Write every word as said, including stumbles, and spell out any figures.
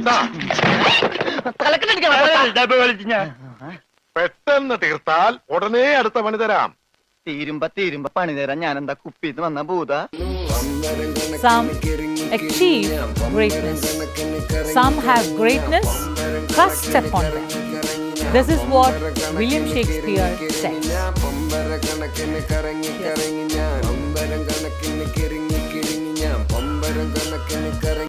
പെട്ടെന്ന് തീർത്താൽ ഉടനെ അടുത്ത പണി തരാം. തീരുമ്പോ തീരുമ്പോ പണി തരാൻ ഞാൻ എന്താ കുപ്പിന്ന് വന്ന ഭൂത. Some achieve greatness. Some have greatness thrust upon them. This is what William Shakespeare said. Yes.